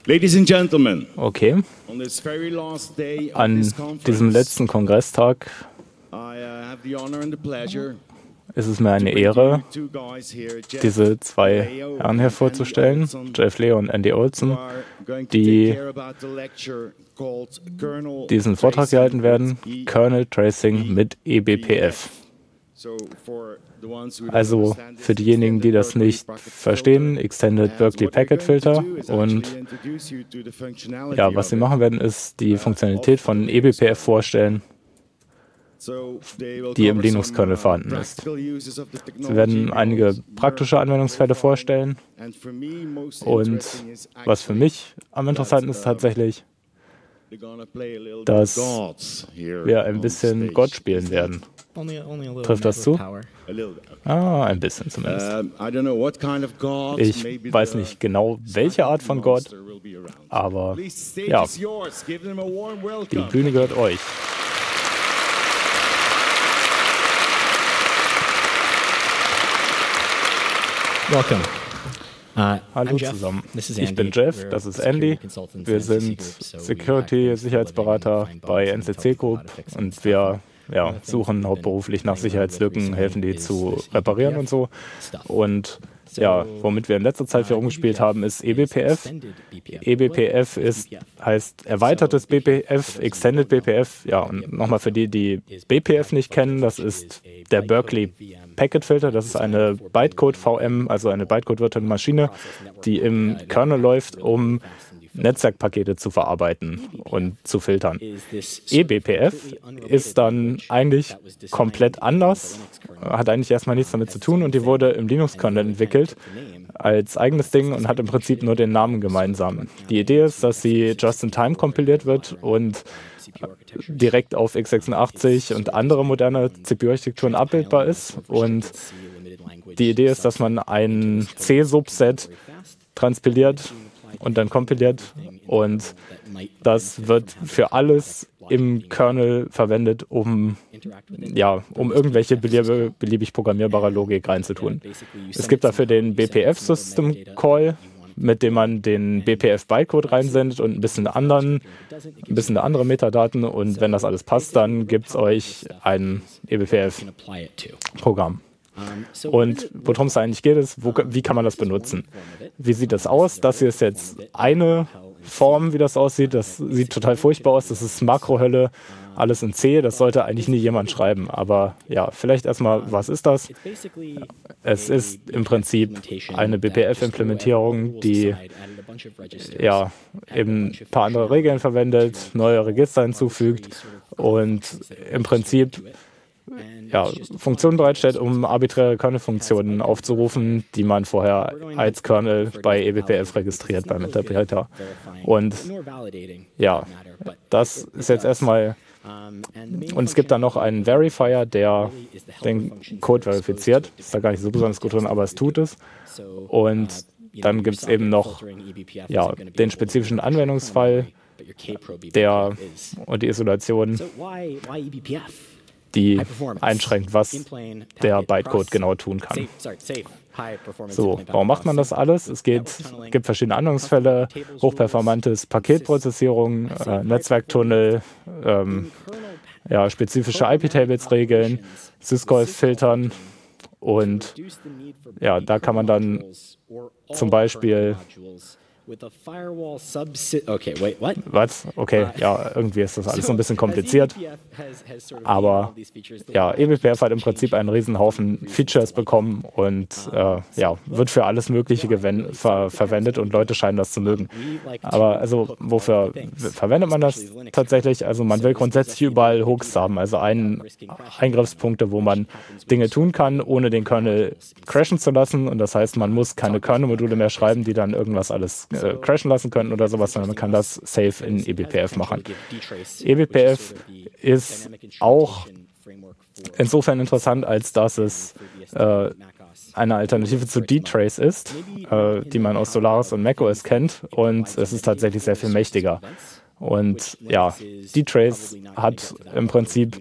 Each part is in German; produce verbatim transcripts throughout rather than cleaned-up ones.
Ladies and gentlemen, Okay. on this very last day of An this diesem conference, letzten Kongresstag I uh, have the honor and the pleasure ist es mir eine to bring Ehre, you two guys here, Jeff diese zwei Leo Herren and hervorzustellen, Andy Olson, Jeff Leo und Andy who Olson, are going to die take care about the lecture called Kernel diesen Vortrag Tracing gehalten werden, with Kernel Tracing mit E B P F. So for the ones who don't Also understand this für diejenigen, die das Extended nicht Berkeley Packet verstehen, Filter, Extended and Berkeley what they're Packet going to Filter. do is Und actually introduce you to the functionality ja, was sie of it. machen werden, ist die Funktionalität von E B P F vorstellen, So they will die im cover Linux-Kernel some, uh, vorhanden ist. practical uses of the Sie technology, werden einige because praktische Anwendungsfälle vorstellen. and for me most Und interesting is was für actually mich am interessanten ist tatsächlich, they're gonna play a little bit dass gods here wir ein on bisschen stage. Gott spielen werden. Only, only a little Trifft das zu? power. A little bit. Ah, ein bisschen zumindest. Um, I don't know what kind of gods. Ich Maybe weiß the nicht genau, welche Art von Gott, monster will be around. aber Please, stage ja, is yours. Give them a warm die welcome. Bühne gehört euch. Welcome. Uh, Hallo I'm Jeff. zusammen. This is Ich bin Andy. Jeff, We're das ist security Andy. consultants Wir at N C C sind Group, so we hack things for a living Security-Sicherheitsberater and find bei bugs N and C tell C people how Group to fix und stuff. wir One ja, of the things suchen we've been hauptberuflich nach playing around with Sicherheitslücken, recently helfen die is zu this reparieren E B P F und so. stuff. Und ja, womit wir in letzter Zeit viel rumgespielt haben, ist E B P F. E B P F ist, heißt erweitertes B P F, Extended B P F. Ja, und nochmal für die, die B P F nicht kennen, das ist der Berkeley Packet Filter. Das ist eine Bytecode V M, also eine Bytecode-virtuelle Maschine, die im Kernel läuft, um Netzwerkpakete zu verarbeiten und zu filtern. E B P F ist dann eigentlich komplett anders, hat eigentlich erstmal nichts damit zu tun und die wurde im Linux-Kernel entwickelt als eigenes Ding und hat im Prinzip nur den Namen gemeinsam. Die Idee ist, dass sie just-in-time kompiliert wird und direkt auf x sechsundachtzig und andere moderne C P U-Architekturen abbildbar ist. Und die Idee ist, dass man ein C-Subset transpiliert und dann kompiliert und das wird für alles im Kernel verwendet, um, ja, um irgendwelche belieb beliebig programmierbare Logik reinzutun. Es gibt dafür den B P F System Call, mit dem man den B P F Bytecode reinsendet und ein bisschen anderen, ein bisschen andere Metadaten und wenn das alles passt, dann gibt es euch ein E B P F Programm. Und worum es eigentlich geht, ist, wo, wie kann man das benutzen? Wie sieht das aus? Das hier ist jetzt eine Form, wie das aussieht. Das sieht total furchtbar aus. Das ist Makrohölle, alles in C. Das sollte eigentlich nie jemand schreiben. Aber ja, vielleicht erstmal, was ist das? Es ist im Prinzip eine B P F-Implementierung, die ja, eben ein paar andere Regeln verwendet, neue Register hinzufügt und im Prinzip ja, Funktionen bereitstellt, um arbiträre Kernel-Funktionen aufzurufen, die man vorher als Kernel bei E B P F registriert beim Interpreter. Und ja, das ist jetzt erstmal, und es gibt dann noch einen Verifier, der den Code verifiziert. Ist da gar nicht so besonders gut drin, aber es tut es. Und dann gibt es eben noch ja, den spezifischen Anwendungsfall, der und die Isolation, die einschränkt, was der Bytecode genau tun kann. So, warum macht man das alles? Es geht, gibt verschiedene Anwendungsfälle, hochperformantes Paketprozessierung, äh, Netzwerktunnel, ähm, ja, spezifische I P-Tables regeln, Syscall-Filtern und ja, da kann man dann zum Beispiel Okay, wait, what? Was? Okay, ja, irgendwie ist das alles so ein bisschen kompliziert. Aber ja, E B P F hat im Prinzip einen riesen Haufen Features bekommen und äh, ja, wird für alles Mögliche ver verwendet und Leute scheinen das zu mögen. Aber also, wofür verwendet man das tatsächlich? Also man will grundsätzlich überall Hooks haben, also einen Eingriffspunkte, wo man Dinge tun kann, ohne den Kernel crashen zu lassen. Und das heißt, man muss keine Kernel-Module mehr schreiben, die dann irgendwas alles äh, crashen lassen können oder sowas, sondern man kann das safe in E B P F machen. E B P F ist auch insofern interessant, als dass es äh, eine Alternative zu D-Trace ist, äh, die man aus Solaris und macOS kennt und es ist tatsächlich sehr viel mächtiger. Und ja, D-Trace hat im Prinzip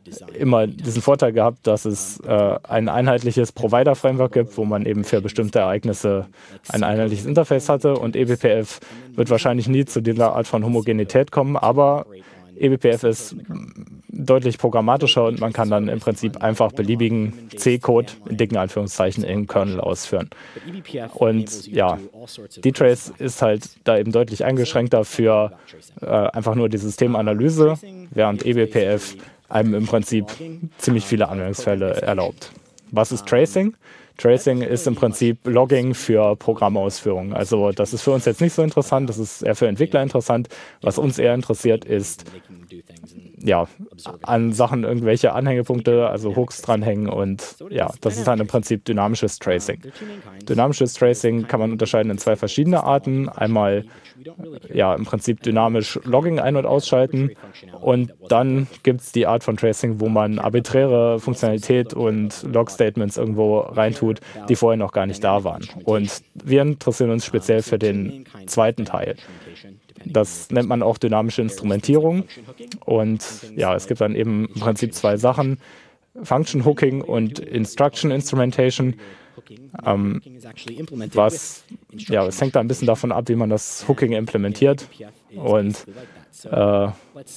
immer diesen Vorteil gehabt, dass es äh, ein einheitliches Provider-Framework gibt, wo man eben für bestimmte Ereignisse ein einheitliches Interface hatte, und E B P F wird wahrscheinlich nie zu dieser Art von Homogenität kommen, aber E B P F ist deutlich programmatischer und man kann dann im Prinzip einfach beliebigen C-Code in dicken Anführungszeichen im Kernel ausführen. Und ja, D-Trace ist halt da eben deutlich eingeschränkter für äh, einfach nur die Systemanalyse, während E B P F einem im Prinzip ziemlich viele Anwendungsfälle erlaubt. Was ist Tracing? Tracing ist im Prinzip Logging für Programmausführungen. Also das ist für uns jetzt nicht so interessant, das ist eher für Entwickler interessant. Was uns eher interessiert, ist ja, an Sachen irgendwelche Anhängepunkte, also Hooks dranhängen, und ja, das ist dann im Prinzip dynamisches Tracing. Dynamisches Tracing kann man unterscheiden in zwei verschiedene Arten. Einmal ja, im Prinzip dynamisch Logging ein- und ausschalten, und dann gibt es die Art von Tracing, wo man arbiträre Funktionalität und Log-Statements irgendwo reintut, die vorher noch gar nicht da waren. Und wir interessieren uns speziell für den zweiten Teil. Das nennt man auch dynamische Instrumentierung, und ja, es gibt dann eben im Prinzip zwei Sachen, Function Hooking und Instruction Instrumentation. Ähm, was, ja, es hängt da ein bisschen davon ab, wie man das Hooking implementiert, und äh, ja,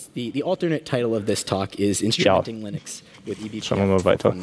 schauen wir mal weiter.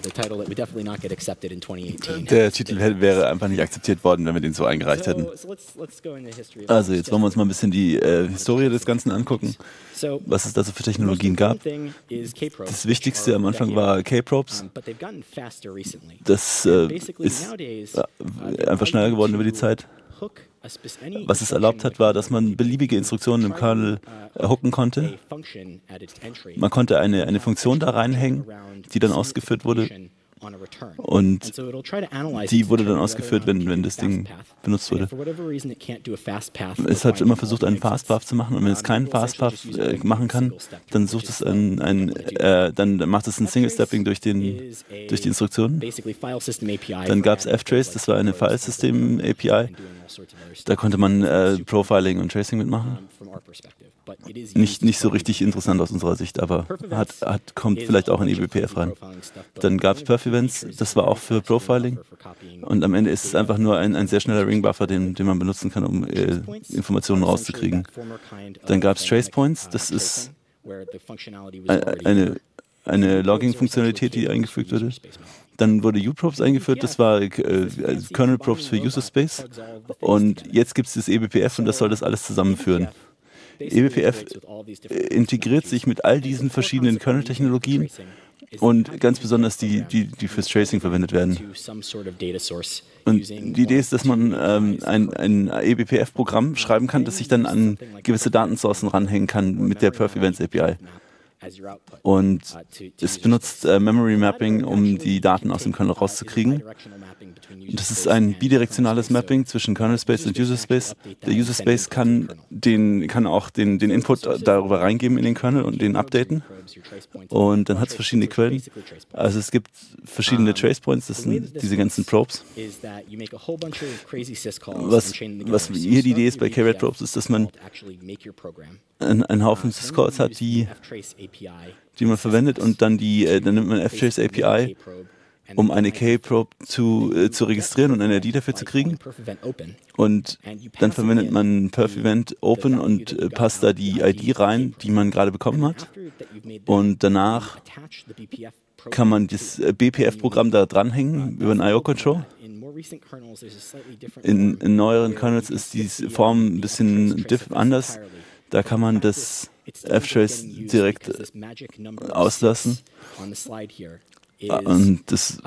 Der Titel hätte, wäre einfach nicht akzeptiert worden, wenn wir den so eingereicht hätten. Also jetzt wollen wir uns mal ein bisschen die äh, Historie des Ganzen angucken, was es da so für Technologien gab. Das Wichtigste am Anfang war K-Probes. Das äh, ist äh, einfach schneller geworden über die Zeit. Was es erlaubt hat, war, dass man beliebige Instruktionen im Kernel äh, hooken konnte. Man konnte eine, eine Funktion da reinhängen, die dann ausgeführt wurde. Und die wurde dann ausgeführt, wenn, wenn das Ding benutzt wurde. Es hat immer versucht, einen Fastpath zu machen, und wenn es keinen Fastpath äh, machen kann, dann sucht es ein, ein äh, dann macht es ein Single-Stepping durch, den, durch die Instruktionen. Dann gab es F-Trace, das war eine File-System-A P I. Da konnte man äh, Profiling und Tracing mitmachen. Nicht, nicht so richtig interessant aus unserer Sicht, aber hat, hat, kommt vielleicht auch in E B P F rein. Dann gab es Perf-Events, das war auch für Profiling. Und am Ende ist es einfach nur ein, ein sehr schneller Ring-Buffer, den, den man benutzen kann, um äh, Informationen rauszukriegen. Dann gab es Trace Points, das ist eine, eine Logging-Funktionalität, die eingefügt wurde. Dann wurde U-Probes eingeführt, das war äh, Kernel-Probes für User Space. Und jetzt gibt es das E B P F, und das soll das alles zusammenführen. E B P F integriert sich mit all diesen verschiedenen Kernel-Technologien und ganz besonders die, die, die fürs Tracing verwendet werden. Und die Idee ist, dass man ähm, ein, ein E B P F-Programm schreiben kann, das sich dann an gewisse Datensourcen ranhängen kann mit der Perf-Events-A P I. Und es benutzt äh, Memory Mapping, um die Daten aus dem Kernel rauszukriegen. Und das ist ein bidirektionales Mapping zwischen Kernel Space und User Space. Der User Space kann, den, kann auch den, den Input darüber reingeben in den Kernel und den updaten. Und dann hat es verschiedene Quellen. Also es gibt verschiedene Trace Points, das sind diese ganzen Probes. Was, was hier die Idee ist bei K-Red Probes, ist, dass man einen Haufen Syscalls hat, die, die man verwendet, und dann, die, äh, dann nimmt man F-Trace A P I, um eine K-Probe zu, äh, zu registrieren und eine I D dafür zu kriegen. Und dann verwendet man Perf-Event Open und äh, passt da die I D rein, die man gerade bekommen hat. Und danach kann man das äh, B P F-Programm da dranhängen über einen I O-Control. In, in neueren Kernels ist die Form ein bisschen diff anders. Da kann man das F-Trace direkt auslassen. Und das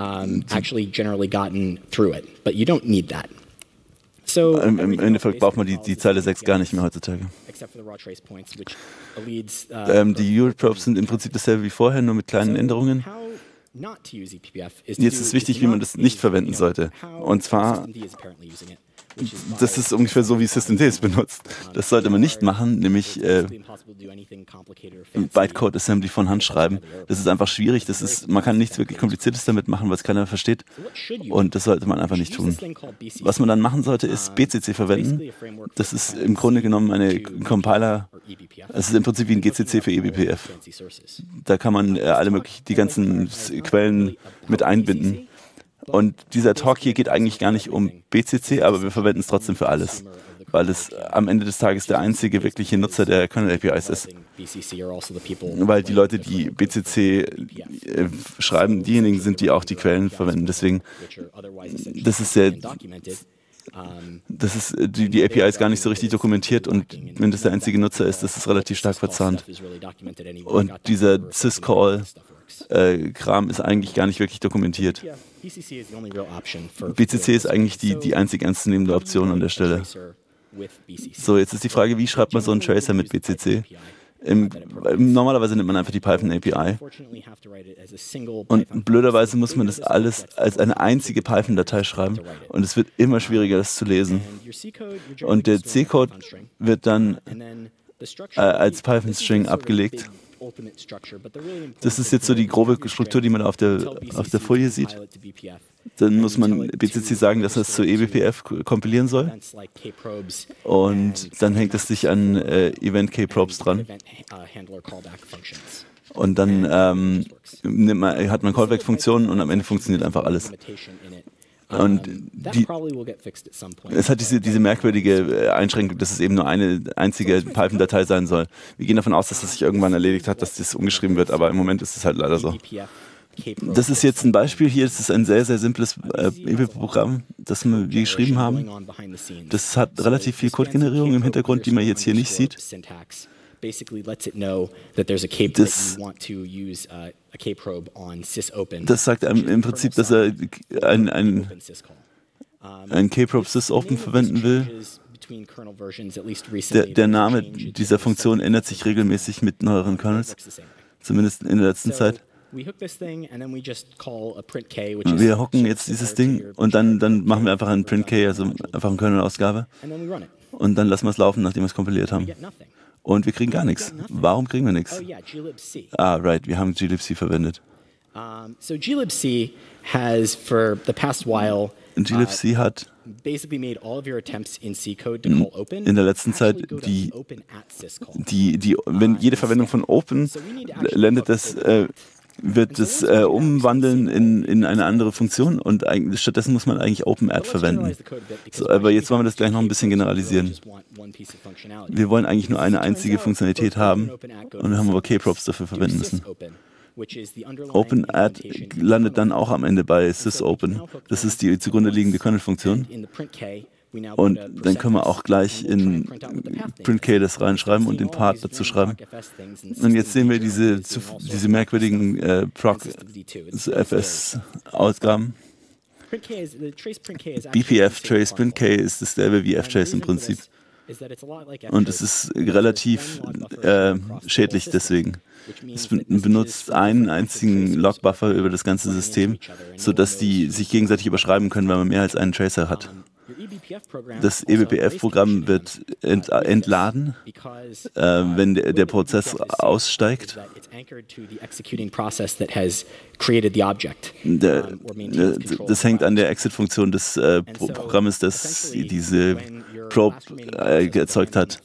im, im Endeffekt braucht man die, die Zeile sechs gar nicht mehr heutzutage. Ähm, die U-Probes sind im Prinzip dasselbe wie vorher, nur mit kleinen Änderungen. Jetzt ist wichtig, wie man das nicht verwenden sollte. Und zwar das ist ungefähr so, wie Systemd es benutzt. Das sollte man nicht machen, nämlich äh, Bytecode Assembly von Hand schreiben. Das ist einfach schwierig. Das ist, man kann nichts wirklich Kompliziertes damit machen, was keiner versteht. Und das sollte man einfach nicht tun. Was man dann machen sollte, ist B C C verwenden. Das ist im Grunde genommen eine Compiler. Es ist im Prinzip wie ein G C C für E B P F. Da kann man äh, alle möglichen, die ganzen Quellen mit einbinden. Und dieser Talk hier geht eigentlich gar nicht um B C C, aber wir verwenden es trotzdem für alles, weil es am Ende des Tages der einzige wirkliche Nutzer der Kernel A P Is ist. Weil die Leute, die B C C äh, schreiben, diejenigen sind, die auch die Quellen verwenden. Deswegen, das ist sehr, das ist, die, die A P I ist gar nicht so richtig dokumentiert und wenn das der einzige Nutzer ist, das ist relativ stark verzahnt. Und dieser Syscall Äh, Kram ist eigentlich gar nicht wirklich dokumentiert. B C C ist eigentlich die, die einzig ernstzunehmende Option an der Stelle. So, jetzt ist die Frage, wie schreibt man so einen Tracer mit B C C? Im, normalerweise nimmt man einfach die Python A P I und blöderweise muss man das alles als eine einzige Python-Datei schreiben und es wird immer schwieriger, das zu lesen. Und der C-Code wird dann äh, als Python-String abgelegt. Das ist jetzt so die grobe Struktur, die man auf der, auf der Folie sieht. Dann muss man B C C sagen, dass er es zu E B P F kompilieren soll. Und dann hängt es sich an äh, Event Kprobes dran. Und dann ähm, nimmt man, hat man Callback-Funktionen und am Ende funktioniert einfach alles. Und die, es hat diese, diese merkwürdige Einschränkung, dass es eben nur eine einzige Python-Datei sein soll. Wir gehen davon aus, dass das sich irgendwann erledigt hat, dass das umgeschrieben wird, aber im Moment ist es halt leider so. Das ist jetzt ein Beispiel hier, das ist ein sehr, sehr simples äh, E B P-Programm, das wir geschrieben haben. Das hat relativ viel Codegenerierung im Hintergrund, die man jetzt hier nicht sieht. Das, das sagt einem im Prinzip, dass er ein, ein, ein Kprobe sysopen verwenden will. Der, der Name dieser Funktion ändert sich regelmäßig mit neueren Kernels, zumindest in der letzten Zeit. Wir hocken jetzt dieses Ding und dann, dann machen wir einfach einen printk, also einfach eine Kernel-Ausgabe. Und dann lassen wir es laufen, nachdem wir es kompiliert haben. Und wir kriegen gar nichts. Warum kriegen wir nichts? Ah, right, wir haben glibc verwendet. So glibc has for the past while glibc hat in der letzten Zeit die, die, die wenn jede Verwendung von Open landet das äh, wird es äh, umwandeln in, in eine andere Funktion und eigentlich, stattdessen muss man eigentlich OpenAdd verwenden. So, aber jetzt wollen wir das gleich noch ein bisschen generalisieren. Wir wollen eigentlich nur eine einzige Funktionalität haben und wir haben aber Kprobes dafür verwenden müssen. OpenAdd landet dann auch am Ende bei sysopen. Das ist die zugrunde liegende Kernel-Funktion. Und dann können wir auch gleich in printk das reinschreiben und den Part dazu schreiben. Und jetzt sehen wir diese, diese merkwürdigen äh, proc-F S-Ausgaben. B P F Trace printk ist dasselbe wie ftrace im Prinzip. Und es ist relativ äh, schädlich deswegen. Es benutzt einen einzigen Logbuffer über das ganze System, sodass die sich gegenseitig überschreiben können, weil man mehr als einen Tracer hat. Das E B P F-Programm wird ent entladen, äh, wenn der, der Prozess aussteigt. Der, das hängt an der Exit-Funktion des äh, Pro Programmes, das diese Probe äh, erzeugt hat.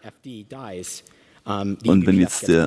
Und wenn jetzt der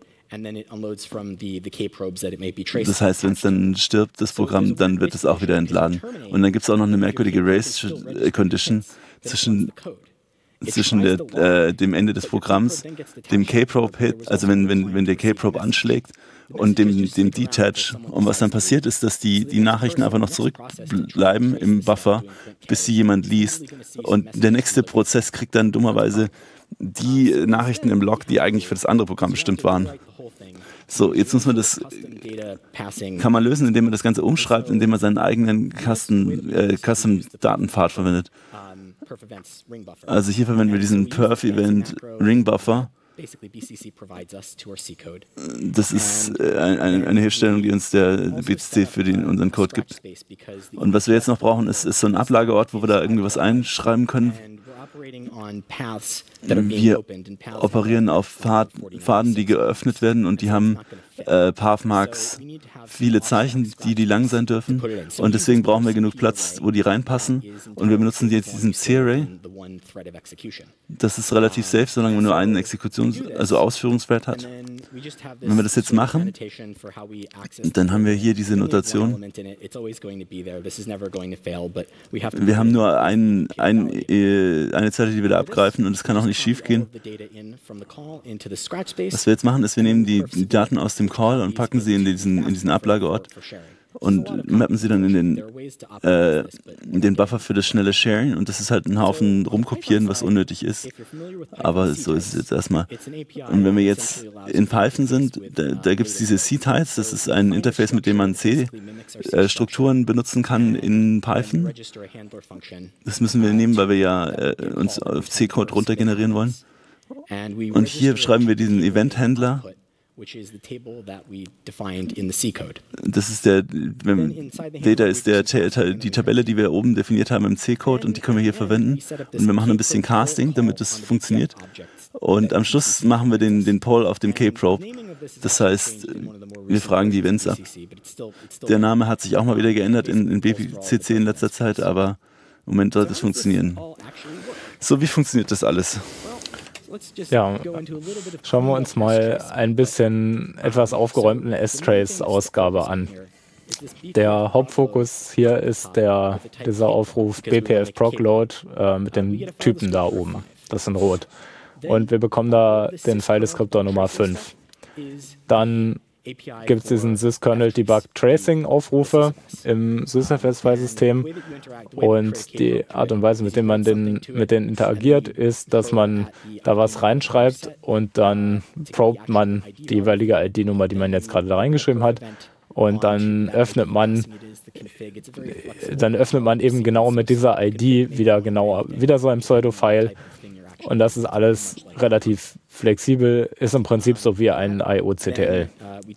Das heißt, wenn es dann stirbt, das Programm, dann wird es auch wieder entladen. Und dann gibt es auch noch eine merkwürdige Race-Condition zwischen, zwischen der, äh, dem Ende des Programms, dem Kprobe-Hit, also wenn, wenn, wenn der Kprobe anschlägt, und dem, dem Detach. Und was dann passiert ist, dass die, die Nachrichten einfach noch zurückbleiben im Buffer, bis sie jemand liest. Und der nächste Prozess kriegt dann dummerweise die Nachrichten im Log, die eigentlich für das andere Programm bestimmt waren. So, jetzt muss man das, kann man lösen, indem man das Ganze umschreibt, indem man seinen eigenen Custom-Datenpfad verwendet. Also hier verwenden wir diesen Perf-Event Ring Buffer Das ist äh, eine, eine Hilfestellung, die uns der B C C für den, unseren Code gibt. Und was wir jetzt noch brauchen, ist, ist so ein Ablageort, wo wir da irgendwie was einschreiben können. Wir operieren auf Pfad, Pfaden, die geöffnet werden, und die haben äh, Pathmarks, viele Zeichen, die die lang sein dürfen, und deswegen brauchen wir genug Platz, wo die reinpassen, und wir benutzen jetzt diesen C-Array. Das ist relativ safe, solange man nur einen Exekutions-, also Ausführungswert hat. Wenn wir das jetzt machen, dann haben wir hier diese Notation. Wir haben nur ein, ein, eine Zeile, die wir da abgreifen, und es kann auch nicht schief gehen. Was wir jetzt machen, ist, wir nehmen die, die Daten aus dem Call und packen sie in diesen, in diesen Ablageort und mappen sie dann in den, äh, in den Buffer für das schnelle Sharing, und das ist halt ein Haufen rumkopieren, was unnötig ist, aber so ist es jetzt erstmal. Und wenn wir jetzt in Python sind, da, da gibt es diese C-Tiles, das ist ein Interface, mit dem man C-Strukturen benutzen kann in Python. Das müssen wir nehmen, weil wir ja äh, uns auf C-Code runter generieren wollen. Und hier schreiben wir diesen Event-Händler. Das ist der, Data ist der, die Tabelle, die wir oben definiert haben im C-Code, und die können wir hier verwenden. Und wir machen ein bisschen Casting, damit das funktioniert. Und am Schluss machen wir den, den Poll auf dem K-Probe. Das heißt, wir fragen die Events ab. Der Name hat sich auch mal wieder geändert in, in B P C C in letzter Zeit, aber im Moment sollte es funktionieren. So, wie funktioniert das alles? Ja, schauen wir uns mal ein bisschen etwas aufgeräumten S-Trace-Ausgabe an. Der Hauptfokus hier ist der, dieser Aufruf B P F Procload äh, mit dem Typen da oben. Das ist in Rot. Und wir bekommen da den File-Descriptor Nummer fünf. Dann gibt es diesen Syskernel Debug Tracing Aufrufe im SysFS-File-System, und die Art und Weise, mit der man den, mit denen interagiert, ist, dass man da was reinschreibt und dann probt man die jeweilige I D-Nummer, die man jetzt gerade da reingeschrieben hat, und dann öffnet man dann öffnet man eben genau mit dieser I D wieder genauer wieder so ein Pseudo-File. Und das ist alles relativ flexibel, ist im Prinzip so wie ein I O C T L.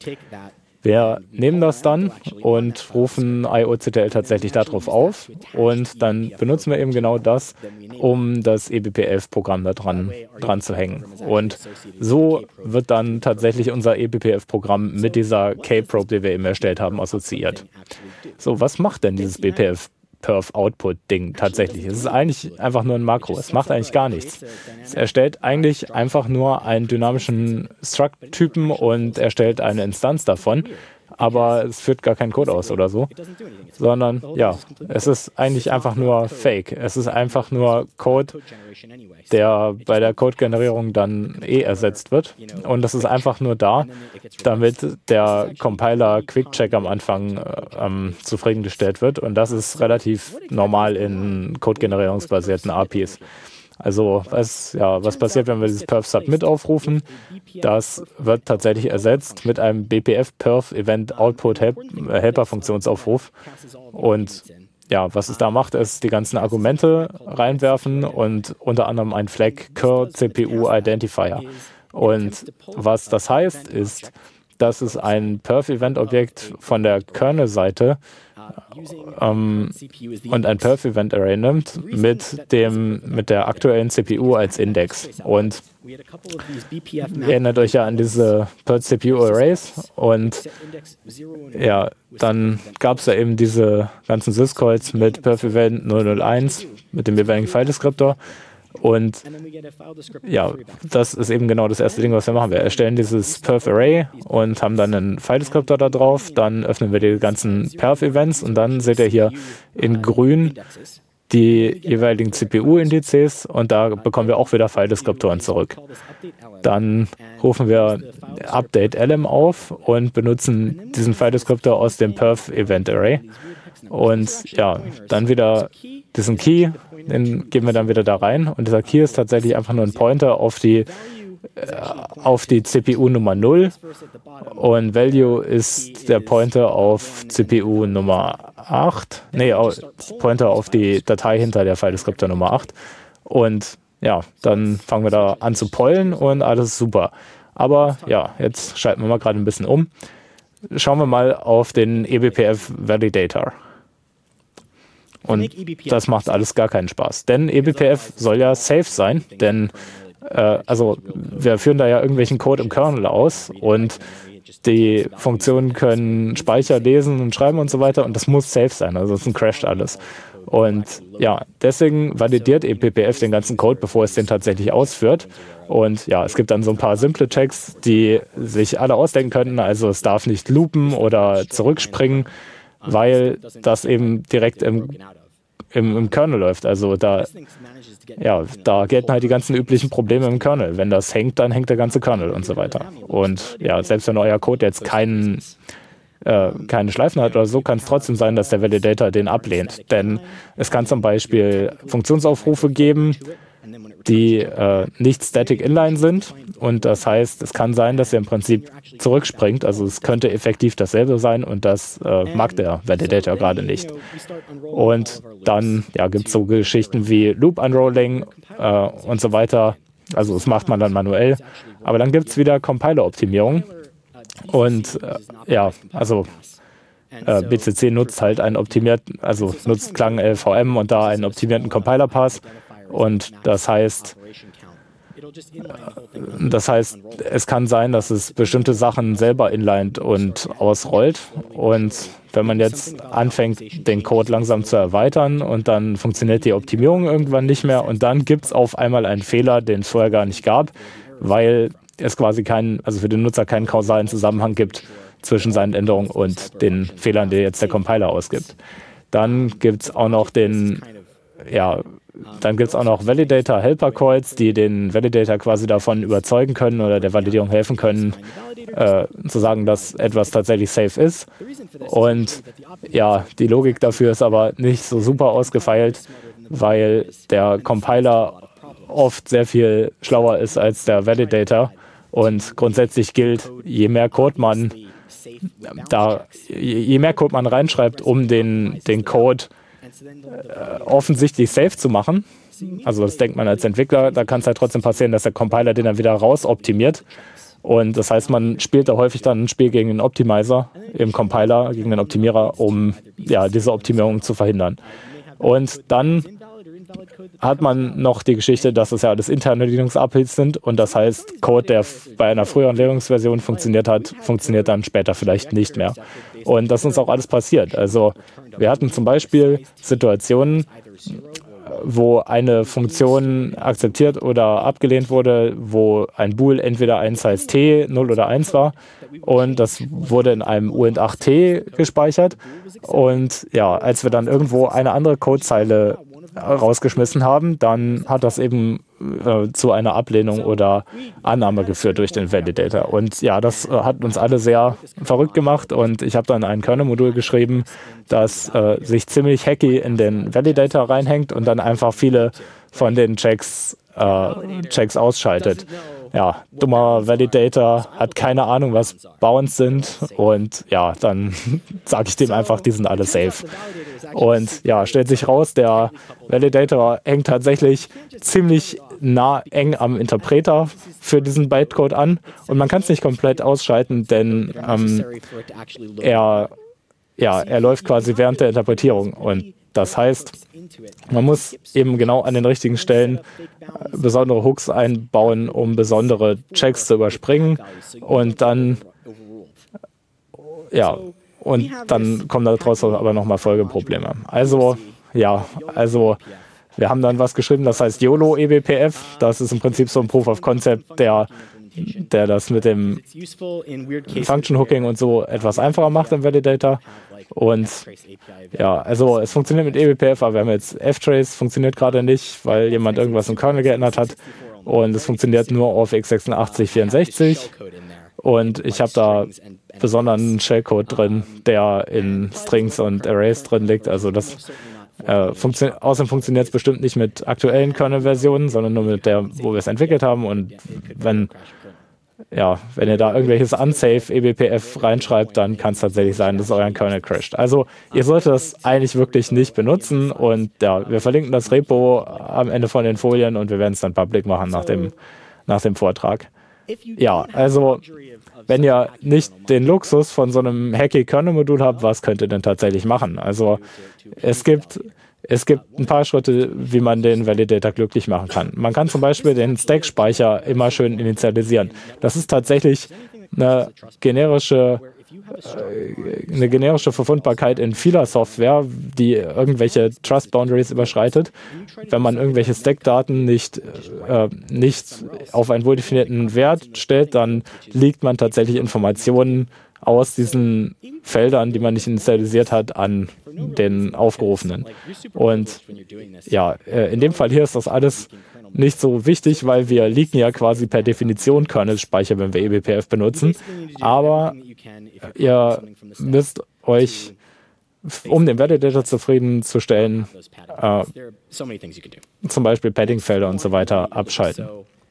Wir nehmen das dann und rufen I O C T L tatsächlich darauf auf, und dann benutzen wir eben genau das, um das E B P F-Programm da dran, dran zu hängen. Und so wird dann tatsächlich unser E B P F-Programm mit dieser K-Probe, die wir eben erstellt haben, assoziiert. So, was macht denn dieses B P F Perf-Output-Ding tatsächlich? Es ist eigentlich einfach nur ein Makro. Es macht eigentlich gar nichts. Es erstellt eigentlich einfach nur einen dynamischen Struct-Typen und erstellt eine Instanz davon, aber es führt gar keinen Code aus oder so, sondern ja, es ist eigentlich einfach nur Fake. Es ist einfach nur Code, der bei der Code-Generierung dann eh ersetzt wird, und das ist einfach nur da, damit der Compiler Quick-Check am Anfang äh, ähm, zufriedengestellt wird, und das ist relativ normal in Code-generierungsbasierten A P Is. Also was, ja, was passiert, wenn wir dieses perf-submit aufrufen? Das wird tatsächlich ersetzt mit einem B P F-Perf-Event-Output-Helper-Funktionsaufruf. Und ja, was es da macht, ist die ganzen Argumente reinwerfen und unter anderem ein Flag cur C P U Identifier. Und was das heißt, ist, dass es ein Perf-Event-Objekt von der Kernel-Seite ähm, und ein Perf-Event-Array nimmt mit, dem, mit der aktuellen C P U als Index. Und ihr erinnert euch ja an diese Per-C P U-Arrays, und ja, dann gab es ja eben diese ganzen Syscalls mit Perf-Event null null eins mit dem jeweiligen File-Descriptor. Und ja, das ist eben genau das erste Ding, was wir machen. Wir erstellen dieses Perf-Array und haben dann einen File-Descriptor da drauf. Dann öffnen wir die ganzen Perf-Events, und dann seht ihr hier in grün die jeweiligen C P U-Indizes, und da bekommen wir auch wieder File-Descriptoren zurück. Dann rufen wir Update L M auf und benutzen diesen File-Descriptor aus dem Perf-Event-Array. Und ja, dann wieder diesen Key, den geben wir dann wieder da rein. Und dieser Key ist tatsächlich einfach nur ein Pointer auf die, äh, auf die C P U Nummer null. Und Value ist der Pointer auf C P U Nummer acht. Nee, Pointer auf die Datei hinter der File-Descriptor Nummer acht. Und ja, dann fangen wir da an zu pollen und alles ist super. Aber ja, jetzt schalten wir mal gerade ein bisschen um. Schauen wir mal auf den E B P F Validator. Und das macht alles gar keinen Spaß. Denn E B P F soll ja safe sein, denn äh, also wir führen da ja irgendwelchen Code im Kernel aus und die Funktionen können Speicher lesen und schreiben und so weiter und das muss safe sein, also sonst crasht alles. Und ja, deswegen validiert E B P F den ganzen Code, bevor es den tatsächlich ausführt. Und ja, es gibt dann so ein paar simple Checks, die sich alle ausdenken können. Also es darf nicht loopen oder zurückspringen, weil das eben direkt im, im, im Kernel läuft. Also da, ja, da gelten halt die ganzen üblichen Probleme im Kernel. Wenn das hängt, dann hängt der ganze Kernel und so weiter. Und ja, selbst wenn euer Code jetzt keinen Äh, keine Schleifen hat oder so, kann es trotzdem sein, dass der Validator den ablehnt. Denn es kann zum Beispiel Funktionsaufrufe geben, die äh, nicht static inline sind. Und das heißt, es kann sein, dass er im Prinzip zurückspringt. Also es könnte effektiv dasselbe sein und das äh, mag der Validator gerade nicht. Und dann ja, gibt es so Geschichten wie Loop Unrolling äh, und so weiter. Also das macht man dann manuell. Aber dann gibt es wieder Compiler-Optimierung. Und äh, ja, also äh, B C C nutzt halt einen optimierten, also nutzt Clang L V M und da einen optimierten Compiler-Pass. Und das heißt, äh, das heißt, es kann sein, dass es bestimmte Sachen selber inlined und ausrollt. Und wenn man jetzt anfängt, den Code langsam zu erweitern und dann funktioniert die Optimierung irgendwann nicht mehr und dann gibt es auf einmal einen Fehler, den es vorher gar nicht gab, weil es quasi keinen, also für den Nutzer keinen kausalen Zusammenhang gibt zwischen seinen Änderungen und den Fehlern, die jetzt der Compiler ausgibt. Dann gibt es auch noch den, ja, dann gibt es auch noch Validator Helper Calls, die den Validator quasi davon überzeugen können oder der Validierung helfen können, äh, zu sagen, dass etwas tatsächlich safe ist. Und ja, die Logik dafür ist aber nicht so super ausgefeilt, weil der Compiler oft sehr viel schlauer ist als der Validator. Und grundsätzlich gilt, je mehr Code man da, je mehr Code man reinschreibt, um den, den Code äh, offensichtlich safe zu machen, also das denkt man als Entwickler, da kann es halt trotzdem passieren, dass der Compiler den dann wieder raus optimiert. Und das heißt, man spielt da häufig dann ein Spiel gegen den Optimizer im Compiler, gegen den Optimierer, um ja, diese Optimierung zu verhindern. Und dann hat man noch die Geschichte, dass es ja alles interne Linux-A P Is sind und das heißt, Code, der bei einer früheren Linux-Version funktioniert hat, funktioniert dann später vielleicht nicht mehr. Und das ist uns auch alles passiert. Also wir hatten zum Beispiel Situationen, wo eine Funktion akzeptiert oder abgelehnt wurde, wo ein Bool entweder eins heißt T, null oder eins war und das wurde in einem U N acht T gespeichert und ja, als wir dann irgendwo eine andere Codezeile rausgeschmissen haben, dann hat das eben äh, zu einer Ablehnung oder Annahme geführt durch den Validator. Und ja, das äh, hat uns alle sehr verrückt gemacht und ich habe dann ein Kernel-Modul geschrieben, das äh, sich ziemlich hacky in den Validator reinhängt und dann einfach viele von den Checks, äh, Checks ausschaltet. Ja, dummer Validator, hat keine Ahnung, was Bounds sind und ja, dann sage ich dem einfach, die sind alle safe. Und ja, stellt sich raus, der Validator hängt tatsächlich ziemlich nah eng am Interpreter für diesen Bytecode an und man kann es nicht komplett ausschalten, denn ähm, er, ja, er läuft quasi während der Interpretierung und das heißt, man muss eben genau an den richtigen Stellen besondere Hooks einbauen, um besondere Checks zu überspringen und dann ja, und dann kommen daraus aber nochmal Folgeprobleme. Also, ja, also wir haben dann was geschrieben, das heißt YOLO E B P F. Das ist im Prinzip so ein Proof of Concept, der, der das mit dem Function Hooking und so etwas einfacher macht im Validator. Und ja, also es funktioniert mit E B P F, aber wir haben jetzt Ftrace, funktioniert gerade nicht, weil jemand irgendwas im Kernel geändert hat. Und es funktioniert nur auf x sechsundachtzig vierundsechzig. Und ich habe da besonderen Shellcode drin, der in Strings und Arrays drin liegt. Also das äh, funktio- außerdem funktioniert es bestimmt nicht mit aktuellen Kernel-Versionen, sondern nur mit der, wo wir es entwickelt haben. Und wenn ja, wenn ihr da irgendwelches unsafe E B P F reinschreibt, dann kann es tatsächlich sein, dass euer Kernel crasht. Also ihr solltet das eigentlich wirklich nicht benutzen und ja, wir verlinken das Repo am Ende von den Folien und wir werden es dann public machen nach dem, nach dem Vortrag. Ja, also wenn ihr nicht den Luxus von so einem hacky Kernel-Modul habt, was könnt ihr denn tatsächlich machen? Also es gibt, es gibt ein paar Schritte, wie man den Validator glücklich machen kann. Man kann zum Beispiel den Stack-Speicher immer schön initialisieren. Das ist tatsächlich eine generische eine generische Verwundbarkeit in vieler Software, die irgendwelche Trust Boundaries überschreitet. Wenn man irgendwelche Stack-Daten nicht, äh, nicht auf einen wohldefinierten Wert stellt, dann liegt man tatsächlich Informationen aus diesen Feldern, die man nicht initialisiert hat, an den Aufgerufenen. Und ja, in dem Fall hier ist das alles nicht so wichtig, weil wir leaken ja quasi per Definition Kernel-Speicher, wenn wir E B P F benutzen. Aber ihr müsst euch, um den Validator zufriedenzustellen, äh, zum Beispiel Padding-Felder und so weiter abschalten.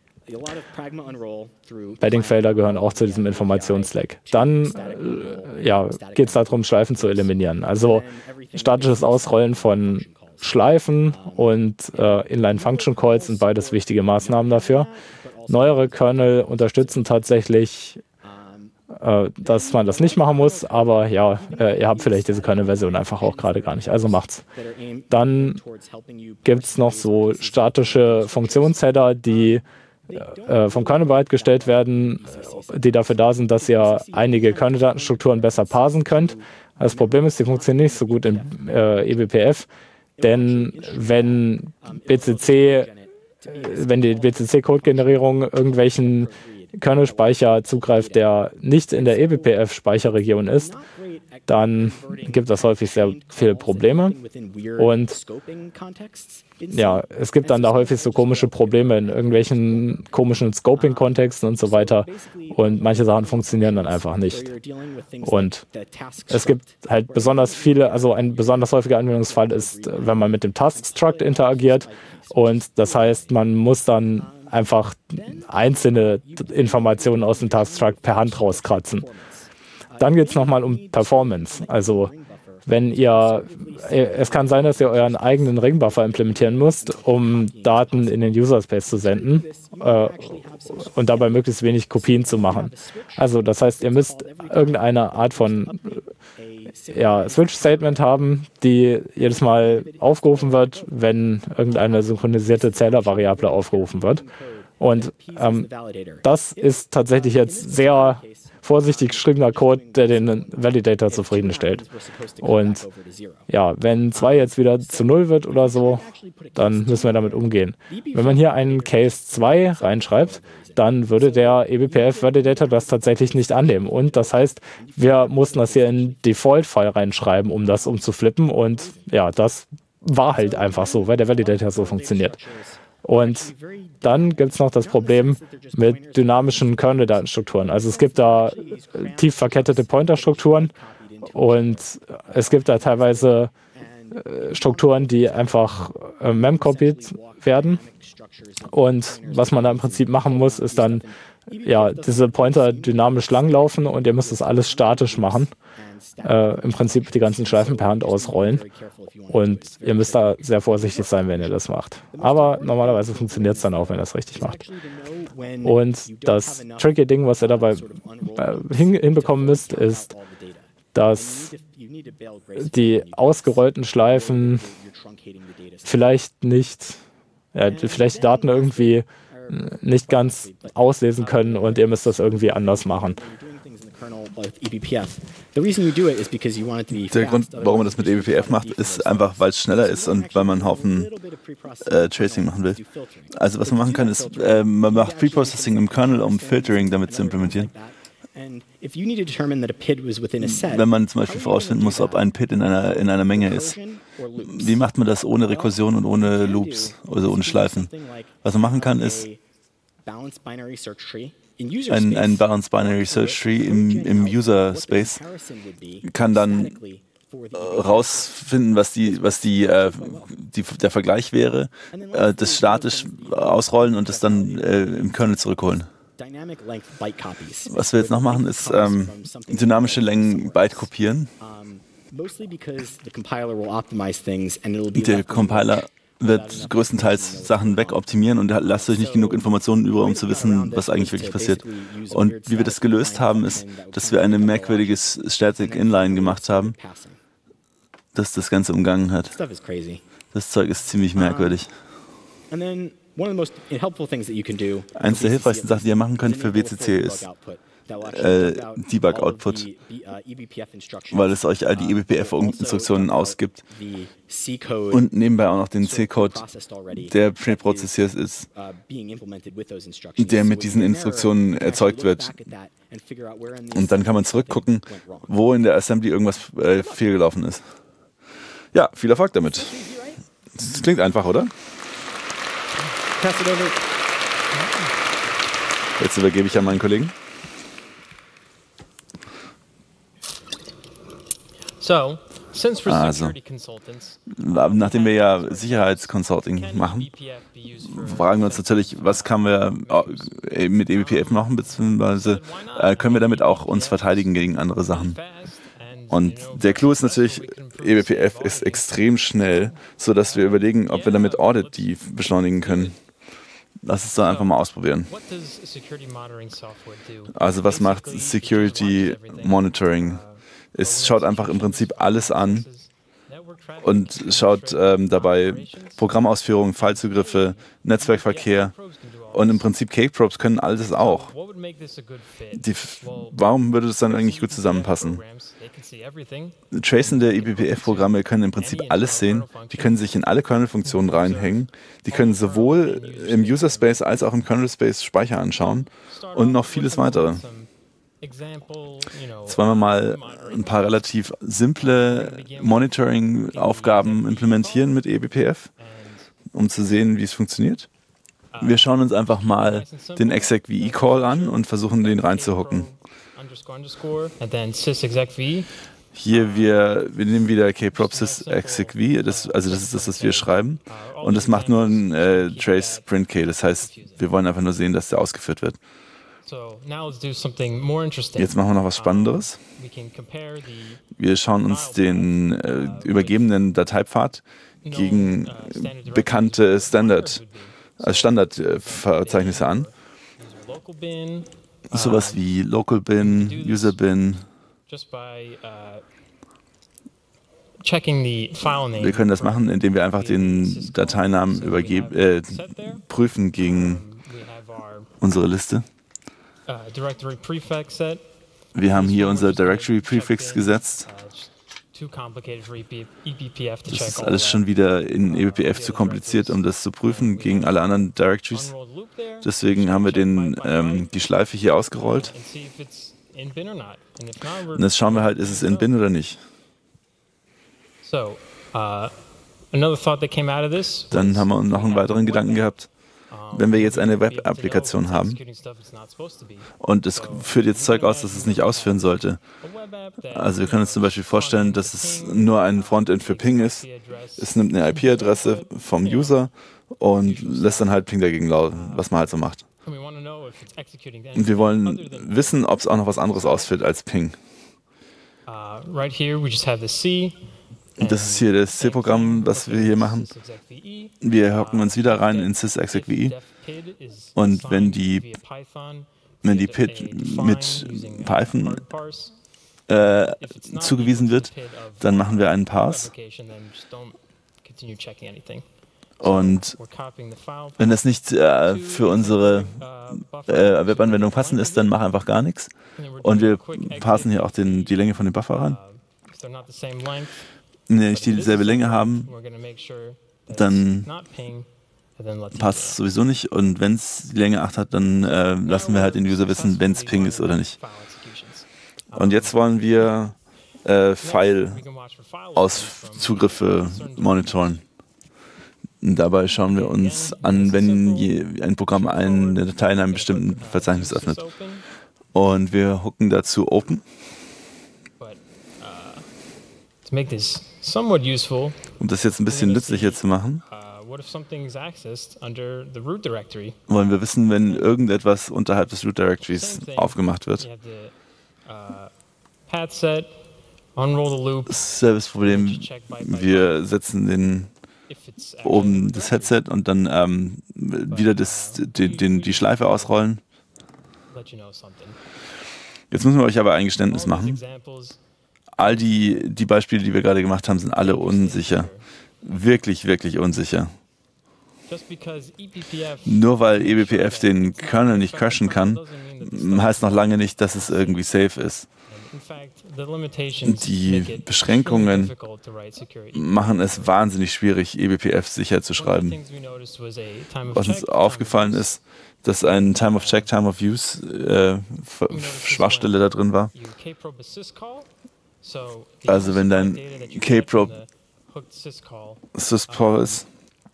Padding-Felder gehören auch zu diesem Informationsleck. Dann äh, ja, geht es darum, Schleifen zu eliminieren. Also statisches Ausrollen von Schleifen und äh, Inline-Function-Calls sind beides wichtige Maßnahmen dafür. Neuere Kernel unterstützen tatsächlich, äh, dass man das nicht machen muss, aber ja, äh, ihr habt vielleicht diese Kernel-Version einfach auch gerade gar nicht, also macht's. Dann gibt es noch so statische Funktionsheader, die äh, vom Kernel bereitgestellt werden, die dafür da sind, dass ihr einige Kernel-Datenstrukturen besser parsen könnt. Das Problem ist, die funktionieren nicht so gut in äh, E B P F. Denn wenn B C C, wenn die B C C-Code-Generierung irgendwelchen Kernel-Speicher zugreift, der nicht in der E B P F-Speicherregion ist, dann gibt das häufig sehr viele Probleme. Und ja, es gibt dann da häufig so komische Probleme in irgendwelchen komischen Scoping-Kontexten und so weiter. Und manche Sachen funktionieren dann einfach nicht. Und es gibt halt besonders viele, also ein besonders häufiger Anwendungsfall ist, wenn man mit dem Task-Struct interagiert. Und das heißt, man muss dann einfach einzelne Informationen aus dem Task-Struct per Hand rauskratzen. Dann geht es nochmal um Performance. Also wenn ihr, es kann sein, dass ihr euren eigenen Ring-Buffer implementieren müsst, um Daten in den User-Space zu senden äh, und dabei möglichst wenig Kopien zu machen. Also das heißt, ihr müsst irgendeine Art von ja, Switch-Statement haben, die jedes Mal aufgerufen wird, wenn irgendeine synchronisierte Zähler-Variable aufgerufen wird. Und ähm, das ist tatsächlich jetzt sehr vorsichtig geschriebener Code, der den Validator zufriedenstellt. Und ja, wenn zwei jetzt wieder zu null wird oder so, dann müssen wir damit umgehen. Wenn man hier einen Case zwei reinschreibt, dann würde der E B P F-Validator das tatsächlich nicht annehmen. Und das heißt, wir mussten das hier in Default-File reinschreiben, um das umzuflippen. Und ja, das war halt einfach so, weil der Validator so funktioniert. Und dann gibt es noch das Problem mit dynamischen Kernel-Datenstrukturen. Also es gibt da tief verkettete Pointer-Strukturen und es gibt da teilweise äh, Strukturen, die einfach äh, mem-copied werden. Und was man da im Prinzip machen muss, ist dann ja, diese Pointer dynamisch langlaufen und ihr müsst das alles statisch machen. Äh, im Prinzip die ganzen Schleifen per Hand ausrollen. Und ihr müsst da sehr vorsichtig sein, wenn ihr das macht. Aber normalerweise funktioniert es dann auch, wenn ihr das richtig macht. Und das tricky Ding, was ihr dabei äh, hin, hinbekommen müsst, ist, dass die ausgerollten Schleifen vielleicht nicht, ja, vielleicht die Daten irgendwie nicht ganz auslesen können und ihr müsst das irgendwie anders machen. Der Grund, warum man das mit E B P F macht, ist einfach, weil es schneller ist und weil man einen Haufen äh, Tracing machen will. Also was man machen kann, ist, äh, man macht Preprocessing im Kernel, um Filtering damit zu implementieren. Wenn man zum Beispiel herausfinden muss, ob ein P I D in einer, in einer Menge ist, wie macht man das ohne Rekursion und ohne Loops, also ohne Schleifen? Was man machen kann, ist ein, ein Balanced Binary Search Tree im, im User Space kann dann rausfinden, was die, was die, äh, die, der Vergleich wäre, äh, das statisch ausrollen und das dann äh, im Kernel zurückholen. Was wir jetzt noch machen, ist ähm, dynamische Längen Byte kopieren. Der Compiler wird größtenteils Sachen wegoptimieren und lasst euch nicht genug Informationen über, um zu wissen, was eigentlich wirklich passiert. Und wie wir das gelöst haben, ist, dass wir ein merkwürdiges Static Inline gemacht haben, das das Ganze umgangen hat. Das Zeug ist ziemlich merkwürdig. Eines der hilfreichsten Sachen, die ihr machen könnt für W C C ist äh, Debug-Output, weil es euch all die E B P F-Instruktionen ausgibt und nebenbei auch noch den C-Code, der präprozessiert ist, der mit diesen Instruktionen erzeugt wird. Und dann kann man zurückgucken, wo in der Assembly irgendwas äh, fehlgelaufen ist. Ja, viel Erfolg damit. Das klingt einfach, oder? Jetzt übergebe ich an meinen Kollegen. Also, nachdem wir ja Sicherheitsconsulting machen, fragen wir uns natürlich, was können wir mit E B P F machen, beziehungsweise äh, können wir damit auch uns verteidigen gegen andere Sachen. Und der Clou ist natürlich, E B P F ist extrem schnell, sodass wir überlegen, ob wir damit Audit die beschleunigen können. Lass es doch einfach mal ausprobieren. Also was macht Security Monitoring? Es schaut einfach im Prinzip alles an und schaut ähm, dabei Programmausführungen, Fallzugriffe, Netzwerkverkehr und im Prinzip K-Probes können all das auch. Die, warum würde das dann eigentlich gut zusammenpassen? Tracende E B P F-Programme können im Prinzip alles sehen, die können sich in alle Kernel-Funktionen reinhängen, die können sowohl im User-Space als auch im Kernel-Space Speicher anschauen und noch vieles weitere. Jetzt wollen wir mal ein paar relativ simple Monitoring-Aufgaben implementieren mit E B P F, um zu sehen, wie es funktioniert. Wir schauen uns einfach mal den execve-call an und versuchen, den reinzuhocken. Hier, wir, wir nehmen wieder kprop sysexecve, das, also das ist das, was wir schreiben. Und es macht nur ein äh, trace print k, das heißt, wir wollen einfach nur sehen, dass der ausgeführt wird. Jetzt machen wir noch was Spannenderes. Wir schauen uns den äh, übergebenen Dateipfad gegen bekannte Standard, als Standardverzeichnisse an. Sowas wie Local-Bin, User-Bin. Wir können das machen, indem wir einfach den Dateinamen übergeben, äh, prüfen gegen unsere Liste. Wir haben hier unser Directory Prefix gesetzt. Das ist alles schon wieder in E B P F zu kompliziert, um das zu prüfen gegen alle anderen Directories. Deswegen haben wir den, ähm, die Schleife hier ausgerollt. Und jetzt schauen wir halt, ist es in Bin oder nicht. Dann haben wir noch einen weiteren Gedanken gehabt. Wenn wir jetzt eine Web-Applikation haben und es führt jetzt Zeug aus, das es nicht ausführen sollte. Also wir können uns zum Beispiel vorstellen, dass es nur ein Frontend für Ping ist. Es nimmt eine I P-Adresse vom User und lässt dann halt Ping dagegen lauten, was man halt so macht. Und wir wollen wissen, ob es auch noch was anderes ausführt als Ping. Und das ist hier das C-Programm, was wir hier machen. Wir hocken uns wieder rein in sysexecve und wenn die, wenn die P I D mit Python äh, zugewiesen wird, dann machen wir einen Parse. Und wenn das nicht äh, für unsere äh, Webanwendung passend ist, dann mach einfach gar nichts. Und wir parsen hier auch den, die Länge von dem Buffer ran. Wenn wir nicht dieselbe Länge haben, dann passt es sowieso nicht. Und wenn es die Länge acht hat, dann äh, lassen wir halt den User wissen, wenn es Ping ist oder nicht. Und jetzt wollen wir äh, File-Auszugriffe monitoren. Und dabei schauen wir uns an, wenn je, ein Programm eine Datei in einem bestimmten Verzeichnis öffnet. Und wir hooken dazu Open. Um das jetzt ein bisschen nützlicher zu machen, wollen wir wissen, wenn irgendetwas unterhalb des Root Directories aufgemacht wird. Selbes Problem, wir setzen den oben das Headset und dann ähm, wieder das, den, den, die Schleife ausrollen. Jetzt müssen wir euch aber ein Geständnis machen. All die, die Beispiele, die wir gerade gemacht haben, sind alle unsicher. Wirklich, wirklich unsicher. Nur weil E B P F den Kernel nicht crashen kann, heißt noch lange nicht, dass es irgendwie safe ist. Die Beschränkungen machen es wahnsinnig schwierig, E B P F sicher zu schreiben. Was uns aufgefallen ist, dass ein Time of Check, Time of Use äh, Schwachstelle da drin war. Also wenn dein kprobe syscall ist,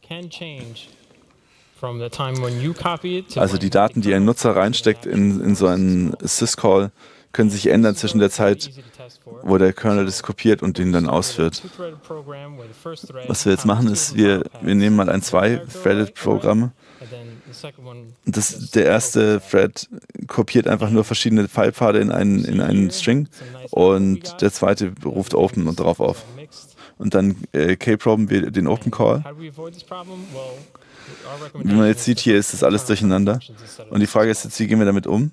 also die Daten, die ein Nutzer reinsteckt in, in so einen syscall, können sich ändern zwischen der Zeit, wo der Kernel das kopiert und den dann ausführt. Was wir jetzt machen, ist, wir, wir nehmen mal ein zwei-Threaded-Programm. Das, der erste Thread kopiert einfach nur verschiedene Pfeilpfade in einen, in einen String und der zweite ruft Open und darauf auf. Und dann äh, kproben wir den Open Call. Wie man jetzt sieht, hier ist das alles durcheinander. Und die Frage ist jetzt, wie gehen wir damit um?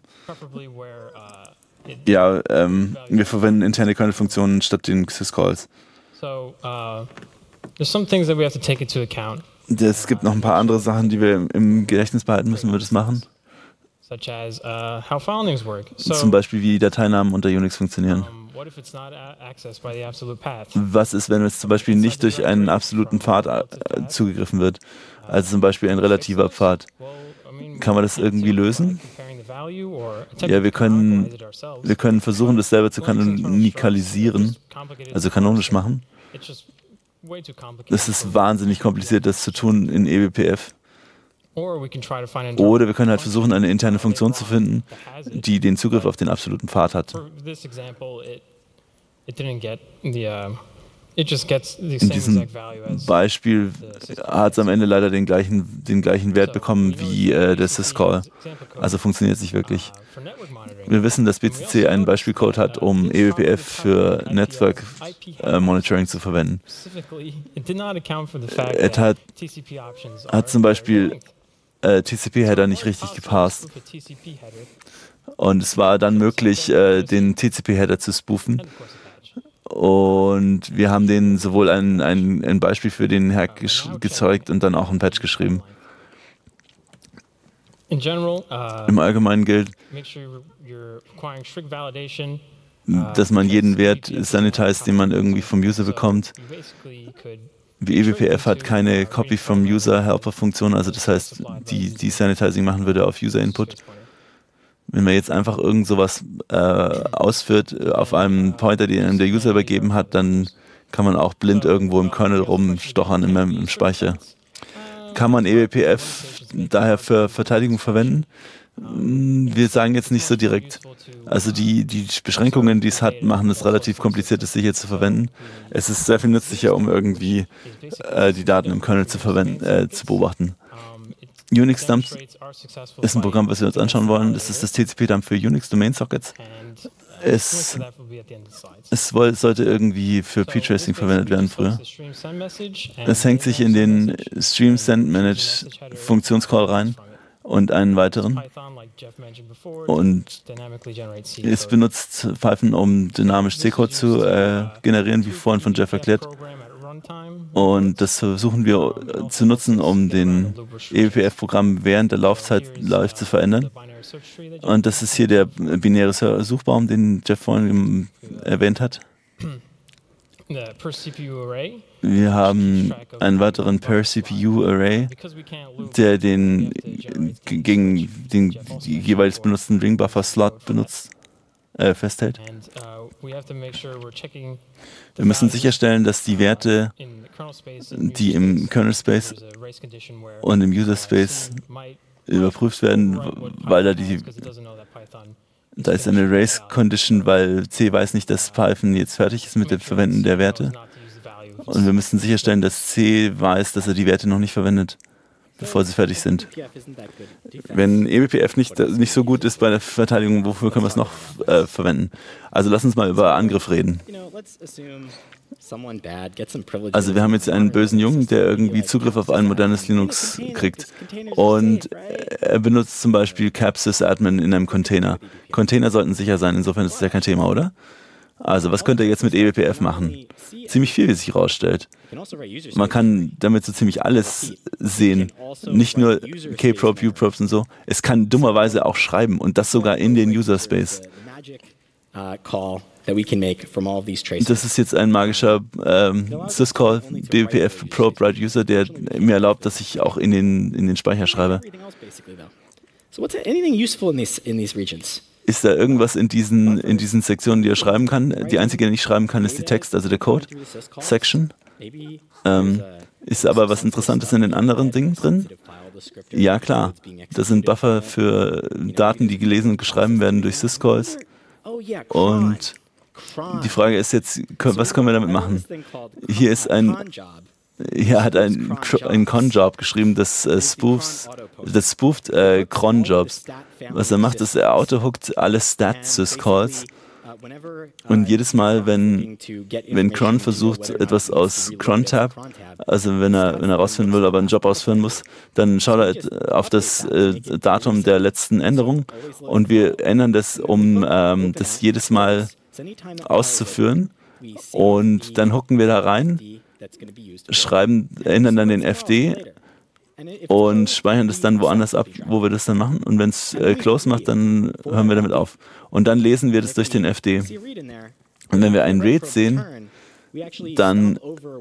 Ja, ähm, wir verwenden interne Kernel-Funktionen statt den syscalls. Es gibt noch ein paar andere Sachen, die wir im Gedächtnis behalten müssen, wenn wir das machen. Zum Beispiel, wie Dateinamen unter Unix funktionieren. Was ist, wenn jetzt zum Beispiel nicht durch einen absoluten Pfad äh, zugegriffen wird? Also zum Beispiel ein relativer Pfad. Kann man das irgendwie lösen? Ja, wir können, wir können versuchen, das selber zu kanonikalisieren, also kanonisch machen. Es ist wahnsinnig kompliziert, das zu tun in E B P F. Oder wir können halt versuchen, eine interne Funktion zu finden, die den Zugriff auf den absoluten Pfad hat. In diesem Beispiel hat es am Ende leider den gleichen, den gleichen Wert bekommen wie äh, der syscall. Also funktioniert es nicht wirklich. Wir wissen, dass B C C einen Beispielcode hat, um E B P F für Network äh, Monitoring zu verwenden. Er hat, hat zum Beispiel äh, T C P-Header nicht richtig gepasst. Und es war dann möglich, äh, den T C P-Header zu spoofen. Und wir haben denen sowohl ein, ein, ein Beispiel für den Hack gezeugt und dann auch ein Patch geschrieben. Im Allgemeinen gilt, dass man jeden Wert sanitized, den man irgendwie vom User bekommt. Wie E B P F hat keine Copy from User Helper Funktion, also das heißt, die, die Sanitizing machen würde auf User Input. Wenn man jetzt einfach irgend sowas äh, ausführt auf einem Pointer, den einem der User übergeben hat, dann kann man auch blind irgendwo im Kernel rumstochern im, im Speicher. Kann man E B P F daher für Verteidigung verwenden? Wir sagen jetzt nicht so direkt. Also die, die Beschränkungen, die es hat, machen es relativ kompliziert, es sicher zu verwenden. Es ist sehr viel nützlicher, um irgendwie äh, die Daten im Kernel zu, verwenden, äh, zu beobachten. Unix Dumps ist ein Programm, was wir uns anschauen wollen. Das ist das T C P-Dump für Unix Domain Sockets. Es, es sollte irgendwie für P-Tracing verwendet werden früher. Es hängt sich in den Stream Send Manage Funktionscall rein und einen weiteren. Und es benutzt Python, um dynamisch C-Code zu äh, generieren, wie vorhin von Jeff erklärt. Und das versuchen wir zu nutzen, um den E B P F-Programm während der Laufzeit live zu verändern. Und das ist hier der binäre Suchbaum, den Jeff vorhin erwähnt hat. Wir haben einen weiteren per-C P U-Array, der den gegen den jeweils benutzten Ring-Buffer-Slot benutzt, äh, festhält. Wir müssen sicherstellen, dass die Werte, die im Kernel-Space und im User-Space überprüft werden, weil da die da ist eine Race-Condition, weil C weiß nicht, dass Python jetzt fertig ist mit dem Verwenden der Werte. Und wir müssen sicherstellen, dass C weiß, dass er die Werte noch nicht verwendet, bevor sie fertig sind. Wenn E B P F nicht, nicht so gut ist bei der Verteidigung, wofür können wir es noch äh, verwenden? Also lass uns mal über Angriff reden. Also wir haben jetzt einen bösen Jungen, der irgendwie Zugriff auf ein modernes Linux kriegt. Und er benutzt zum Beispiel capsys-admin in einem Container. Container sollten sicher sein, insofern ist es ja kein Thema, oder? Also was könnte er jetzt mit E B P F machen? Ziemlich viel, wie sich herausstellt. Man kann damit so ziemlich alles sehen. Nicht nur Kprop, Uprops und so. Es kann dummerweise auch schreiben und das sogar in den User Space. Das ist jetzt ein magischer ähm, Syscall, B B P F Probe Write User, der mir erlaubt, dass ich auch in den, in den Speicher schreibe. Ist da irgendwas in diesen, in diesen Sektionen, die er schreiben kann? Die einzige, die er nicht schreiben kann, ist die Text, also der Code Section. Ähm, ist aber was Interessantes in den anderen Dingen drin? Ja, klar. Das sind Buffer für Daten, die gelesen und geschrieben werden durch Syscalls. Und die Frage ist jetzt, was können wir damit machen? Hier ist ein, hier hat ein, ein Cron-Job geschrieben, das äh, spoofs, das spooft äh, Cron-Jobs. Was er macht, ist, er auto-hookt alle Stat-Syscalls. Und jedes Mal, wenn, wenn Cron versucht, etwas aus Cron-Tab, also wenn er, wenn er rausfinden will, ob er einen Job ausführen muss, dann schaut er auf das äh, Datum der letzten Änderung und wir ändern das, um ähm, das jedes Mal auszuführen. Und dann hooken wir da rein, schreiben, ändern dann den F D und speichern das dann woanders ab, wo wir das dann machen. Und wenn es äh, close macht, dann hören wir damit auf. Und dann lesen wir das durch den F D. Und wenn wir einen Read sehen, dann,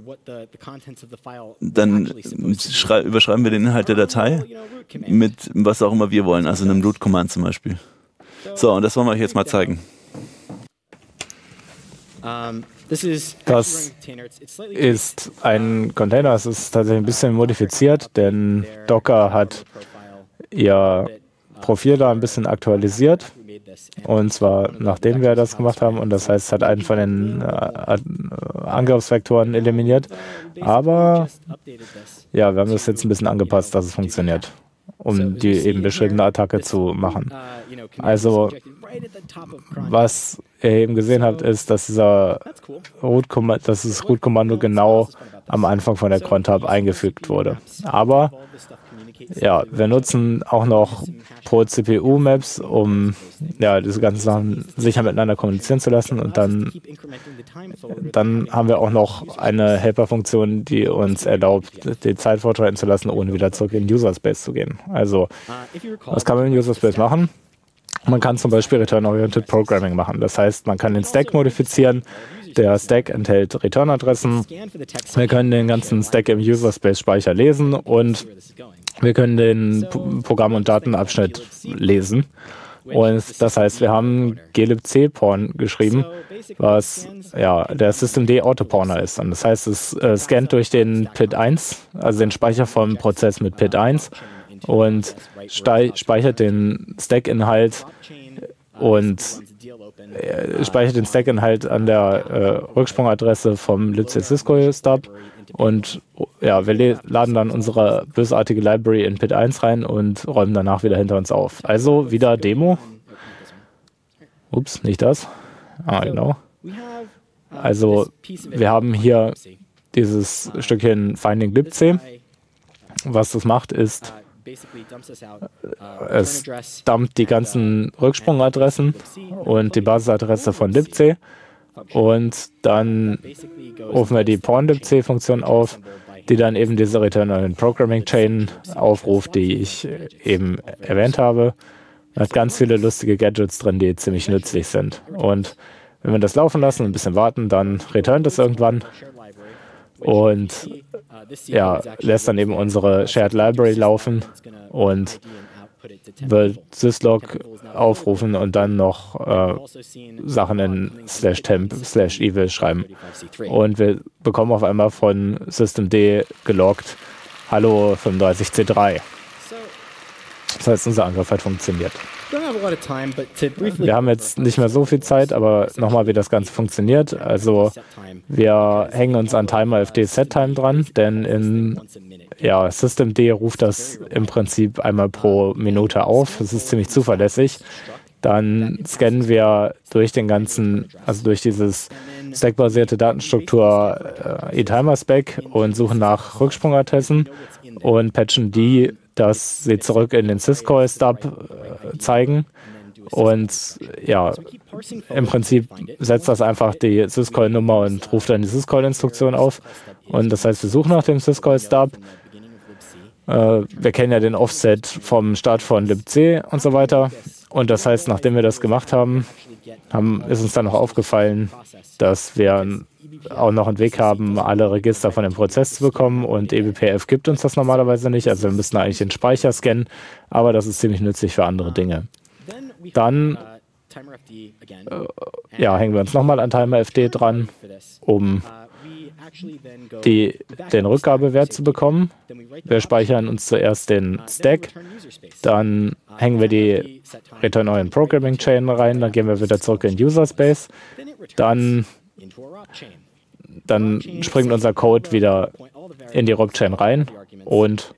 dann überschreiben wir den Inhalt der Datei mit was auch immer wir wollen, also einem Root-Command zum Beispiel. So, und das wollen wir euch jetzt mal zeigen. Das ist ein Container, es ist tatsächlich ein bisschen modifiziert, denn Docker hat ihr Profil da ein bisschen aktualisiert. Und zwar nachdem wir das gemacht haben. Und das heißt, es hat einen von den äh, Angriffsvektoren eliminiert. Aber ja, wir haben das jetzt ein bisschen angepasst, dass es funktioniert, um die eben beschriebene Attacke zu machen. Also, was ihr eben gesehen habt, ist, dass dieser Root-Kommando, dass das Root-Kommando genau am Anfang von der Cron-Tab eingefügt wurde. Aber ja, wir nutzen auch noch Pro-C P U-Maps, um ja, diese ganzen Sachen sicher miteinander kommunizieren zu lassen. Und dann, dann haben wir auch noch eine Helper-Funktion, die uns erlaubt, die Zeit fortschreiten zu lassen, ohne wieder zurück in den User-Space zu gehen. Also, was kann man im User-Space machen? Man kann zum Beispiel Return-Oriented Programming machen. Das heißt, man kann den Stack modifizieren. Der Stack enthält Return-Adressen. Wir können den ganzen Stack im User-Space-Speicher lesen und wir können den Programm- und Datenabschnitt lesen. Und das heißt, wir haben glibc-Porn geschrieben, was ja der Systemd-Autoporner ist. Und das heißt, es äh, scannt durch den P I D eins, also den Speicher vom Prozess mit P I D eins, und speichert den Stack-Inhalt und äh, speichert den Stack-Inhalt an der äh, Rücksprungadresse vom libc-syscall-Stub. Und ja, wir laden dann unsere bösartige Library in P I D eins rein und räumen danach wieder hinter uns auf. Also wieder Demo. Ups, nicht das. Ah, genau. Also wir haben hier dieses Stückchen Finding libc. Was das macht, ist, es dumpt die ganzen Rücksprungadressen und die Basisadresse von libc. Und dann rufen wir die porn-libc-Funktion auf, die dann eben diese Return-Oriented-Programming-Chain aufruft, die ich eben erwähnt habe. Man hat ganz viele lustige Gadgets drin, die ziemlich nützlich sind. Und wenn wir das laufen lassen und ein bisschen warten, dann returnt es irgendwann und ja, lässt dann eben unsere Shared Library laufen und wird syslog aufrufen und dann noch äh, Sachen in slash temp slash evil schreiben. Und wir bekommen auf einmal von systemd geloggt Hallo fünfunddreißig C drei. Das heißt, unser Angriff hat funktioniert. Wir haben jetzt nicht mehr so viel Zeit, aber nochmal, wie das Ganze funktioniert. Also wir hängen uns an TimerFD SetTime dran, denn in ja, Systemd ruft das im Prinzip einmal pro Minute auf. Das ist ziemlich zuverlässig. Dann scannen wir durch den ganzen, also durch dieses stackbasierte Datenstruktur äh, eTimer-Spec und suchen nach Rücksprungadressen und patchen die, dass sie zurück in den syscall-Stub äh, zeigen. Und ja, im Prinzip setzt das einfach die syscall-Nummer und ruft dann die syscall-Instruktion auf. Und das heißt, wir suchen nach dem syscall-Stub. Äh, wir kennen ja den Offset vom Start von libc und so weiter. Und das heißt, nachdem wir das gemacht haben, haben ist uns dann noch aufgefallen, dass wir auch noch einen Weg haben, alle Register von dem Prozess zu bekommen. Und E B P F gibt uns das normalerweise nicht. Also wir müssen eigentlich den Speicher scannen, aber das ist ziemlich nützlich für andere Dinge. Dann äh, ja, hängen wir uns nochmal an TimerFD dran, um die, den Rückgabewert zu bekommen. Wir speichern uns zuerst den Stack, dann hängen wir die Return All in Programming Chain rein, dann gehen wir wieder zurück in User Space, dann, dann springt unser Code wieder in die R O B-Chain rein und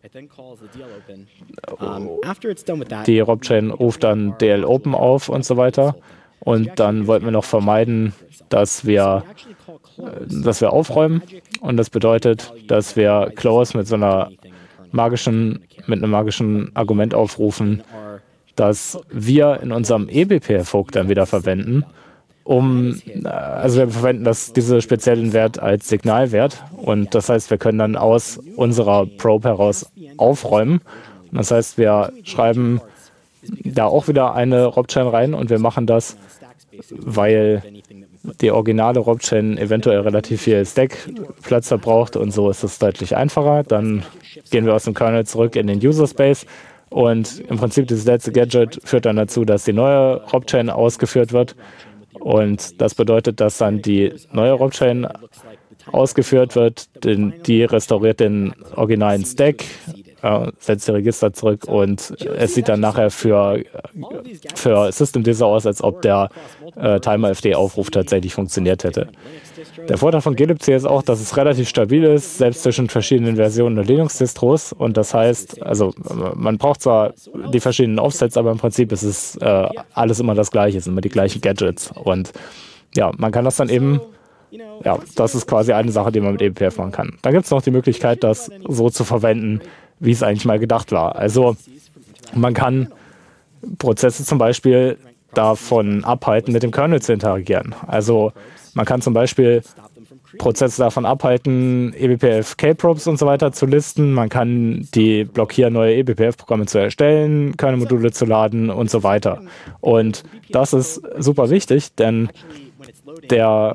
die R O B-Chain ruft dann D L Open auf und so weiter. Und dann wollten wir noch vermeiden, dass wir, dass wir aufräumen. Und das bedeutet, dass wir Close mit so einer magischen, mit einem magischen Argument aufrufen, dass wir in unserem E B P F-Hook dann wieder verwenden, um, also wir verwenden das, diese speziellen Wert als Signalwert. Und das heißt, wir können dann aus unserer Probe heraus aufräumen. Und das heißt, wir schreiben da auch wieder eine R O B-Chain rein und wir machen das, weil die originale R O B-Chain eventuell relativ viel Stack-Platz verbraucht und so ist es deutlich einfacher. Dann gehen wir aus dem Kernel zurück in den User Space und im Prinzip dieses letzte Gadget führt dann dazu, dass die neue R O B-Chain ausgeführt wird und das bedeutet, dass dann die neue R O B-Chain ausgeführt wird, denn die restauriert den originalen Stack, äh, setzt die Register zurück und es sieht dann nachher für, für Systemd so aus, als ob der äh, TimerFD-Aufruf tatsächlich funktioniert hätte. Der Vorteil von glibc ist auch, dass es relativ stabil ist, selbst zwischen verschiedenen Versionen der Linux-Distros. Und das heißt, also man braucht zwar die verschiedenen Offsets, aber im Prinzip ist es äh, alles immer das Gleiche, es sind immer die gleichen Gadgets. Und ja, man kann das dann eben, ja, das ist quasi eine Sache, die man mit E B P F machen kann. Dann gibt es noch die Möglichkeit, das so zu verwenden, wie es eigentlich mal gedacht war. Also man kann Prozesse zum Beispiel davon abhalten, mit dem Kernel zu interagieren. Also man kann zum Beispiel Prozesse davon abhalten, E B P F K-Probes und so weiter zu listen. Man kann die blockieren, neue E B P F-Programme zu erstellen, Kernel-Module zu laden und so weiter. Und das ist super wichtig, denn der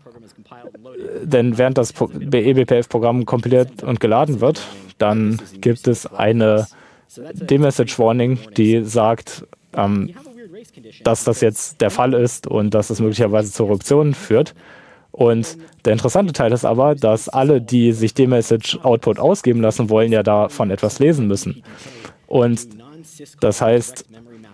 denn während das E B P F-Programm kompiliert und geladen wird, dann gibt es eine D-Message-Warning, die sagt, ähm, dass das jetzt der Fall ist und dass es möglicherweise zur Korruption führt. Und der interessante Teil ist aber, dass alle, die sich D-Message-Output ausgeben lassen wollen, ja davon etwas lesen müssen. Und das heißt,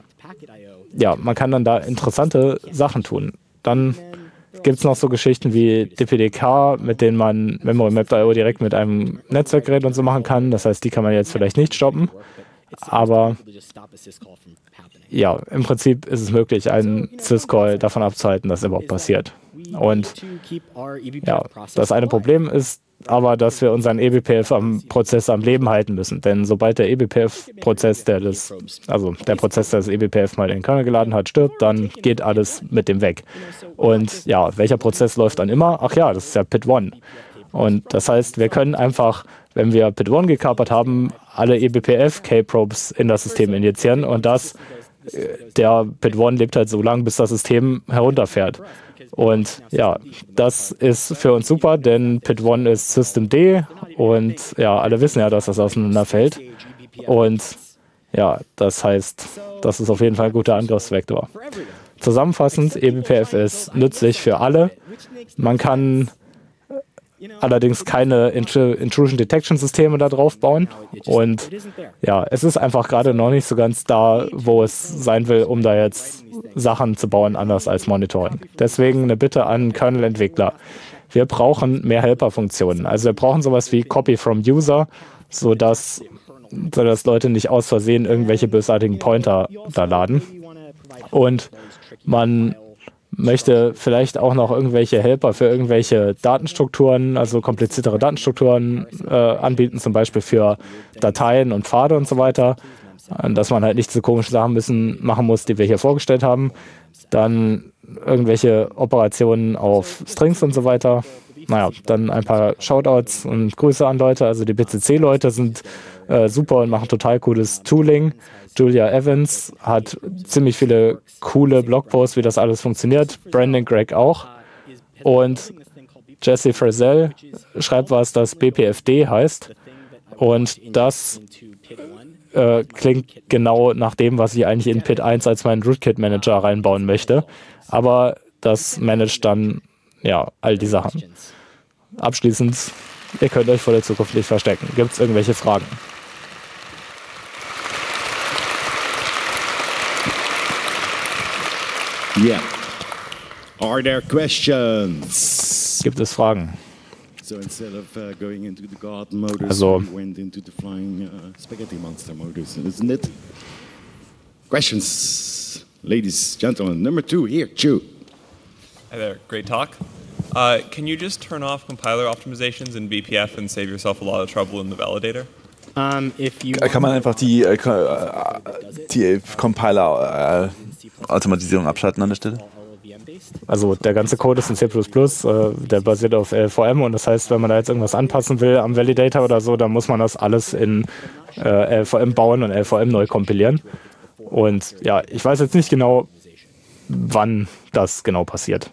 ja, man kann dann da interessante Sachen tun. Dann gibt es noch so Geschichten wie D P D K, mit denen man MemoryMap Punkt I O direkt mit einem Netzwerkgerät und so machen kann. Das heißt, die kann man jetzt vielleicht nicht stoppen. Aber ja, im Prinzip ist es möglich, einen Syscall davon abzuhalten, dass überhaupt passiert. Und ja, das eine Problem ist aber, dass wir unseren E B P F-Prozess am Leben halten müssen. Denn sobald der E B P F-Prozess, der das, also der Prozess, der das E B P F mal in den Kernel geladen hat, stirbt, dann geht alles mit dem weg. Und ja, welcher Prozess läuft dann immer? Ach ja, das ist ja P I D eins. Und das heißt, wir können einfach, wenn wir P I D eins gekapert haben, alle E B P F-K-Probes in das System injizieren und das, der P I D eins lebt halt so lange, bis das System herunterfährt. Und ja, das ist für uns super, denn P I D eins ist Systemd und ja, alle wissen ja, dass das auseinanderfällt. Und ja, das heißt, das ist auf jeden Fall ein guter Angriffsvektor. Zusammenfassend, E B P F ist nützlich für alle. Man kann allerdings keine Intrusion Detection Systeme da drauf bauen. Und ja, es ist einfach gerade noch nicht so ganz da, wo es sein will, um da jetzt Sachen zu bauen, anders als Monitoring. Deswegen eine Bitte an Kernel-Entwickler. Wir brauchen mehr Helper-Funktionen. Also wir brauchen sowas wie Copy from User, sodass, sodass Leute nicht aus Versehen irgendwelche bösartigen Pointer da laden. Und man möchte vielleicht auch noch irgendwelche Helper für irgendwelche Datenstrukturen, also kompliziertere Datenstrukturen äh, anbieten, zum Beispiel für Dateien und Pfade und so weiter, dass man halt nicht so komische Sachen müssen, machen muss, die wir hier vorgestellt haben. Dann irgendwelche Operationen auf Strings und so weiter. Naja, dann ein paar Shoutouts und Grüße an Leute. Also die B C C-Leute sind äh, super und machen total cooles Tooling. Julia Evans hat ziemlich viele coole Blogposts, wie das alles funktioniert. Brandon Gregg auch. Und Jesse Frazell schreibt was, das B P F D heißt. Und das äh, klingt genau nach dem, was ich eigentlich in P I D eins als meinen Rootkit-Manager reinbauen möchte. Aber das managt dann ja all die Sachen. Abschließend, ihr könnt euch vor der Zukunft nicht verstecken. Gibt es irgendwelche Fragen? Yeah. Are there questions? Gibt es Fragen? So instead of uh, going into the God modus, Also, we went into the flying uh, spaghetti monster modus, isn't it? Questions, ladies, gentlemen. Number two, here, Chu. Hi there, great talk. Uh, can you just turn off compiler optimizations in B P F and save yourself a lot of trouble in the validator? Um, if you Kann man einfach die, äh, die Compiler-Automatisierung äh, abschalten an der Stelle? Also der ganze Code ist in C plus plus, äh, der basiert auf L V M und das heißt, wenn man da jetzt irgendwas anpassen will am Validator oder so, dann muss man das alles in äh, L V M bauen und L V M neu kompilieren. Und ja, ich weiß jetzt nicht genau, wann das genau passiert.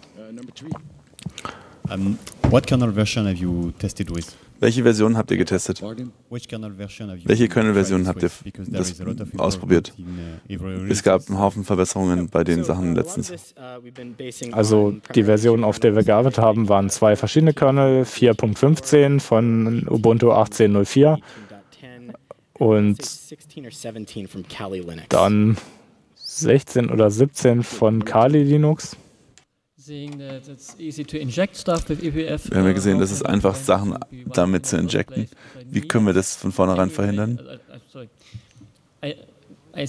Um, what kernel version have you tested with? Welche Version habt ihr getestet? Welche Kernel-Version habt ihr das ausprobiert? Es gab einen Haufen Verbesserungen bei den Sachen letztens. Also die Versionen, auf der wir gearbeitet haben, waren zwei verschiedene Kernel, vier Punkt fünfzehn von Ubuntu achtzehn Punkt null vier und dann sechzehn oder siebzehn von Kali Linux. Wir haben ja gesehen, dass es einfach Sachen damit zu injecten. Wie können wir das von vornherein verhindern? Ich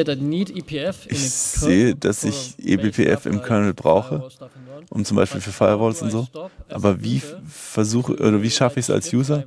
sehe, dass ich E B P F im Kernel brauche, um zum Beispiel für Firewalls und so. Aber wie versuche oder wie schaffe ich es als User,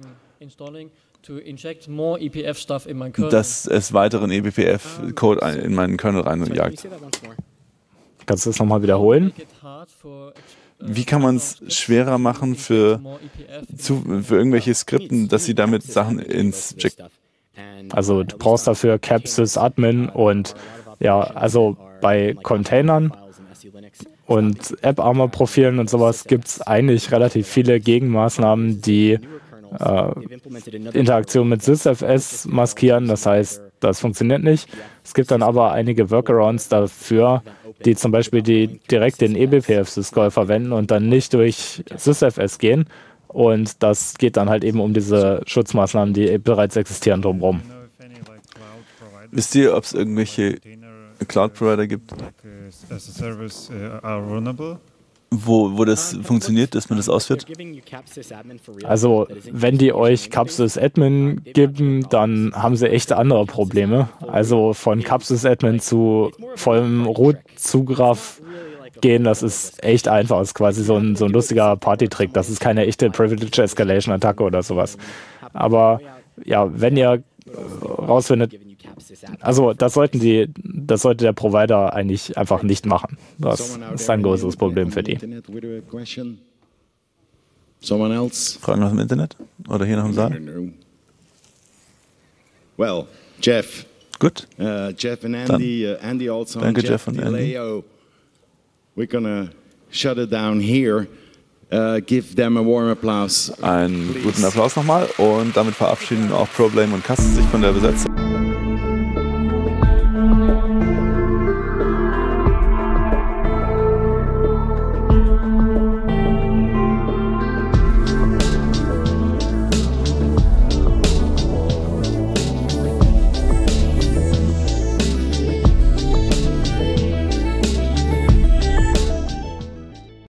dass es weiteren E B P F-Code in meinen Kernel reinjagt? Kannst du das nochmal wiederholen? Wie kann man es schwerer machen für, zu, für irgendwelche Skripten, dass sie damit Sachen injecten? Also du brauchst dafür capsys-admin und ja, also bei Containern und App-Armor-Profilen und sowas gibt es eigentlich relativ viele Gegenmaßnahmen, die äh, Interaktion mit sysfs maskieren. Das heißt, das funktioniert nicht. Es gibt dann aber einige Workarounds dafür, die zum Beispiel die direkt den E B P F-Syscall verwenden und dann nicht durch sysfs gehen. Und das geht dann halt eben um diese Schutzmaßnahmen, die bereits existieren, drumherum. Wisst ihr, ob es irgendwelche Cloud-Provider gibt, wo, wo das funktioniert, dass man das ausführt? Also, wenn die euch capsys-admin geben, dann haben sie echt andere Probleme. Also von capsys-admin zu vollem Root-Zugriff gehen, das ist echt einfach. Das ist quasi so ein, so ein lustiger Party-Trick. Das ist keine echte Privilege-Escalation-Attacke oder sowas. Aber ja, wenn ihr rausfindet, also das sollten die, das sollte der Provider eigentlich einfach nicht machen. Das ist ein großes Problem für die. Fragen aus dem Internet? Oder hier noch im Saal? Well, Jeff. Gut. Uh, Jeff and Andy, uh, Andy also. Danke, Jeff, Jeff und Andy. Leo. We're gonna shut it down here. Uh, give them a warm applause. Einen guten Applaus nochmal und damit verabschieden auch ProBlame und Kasten sich von der Besetzung.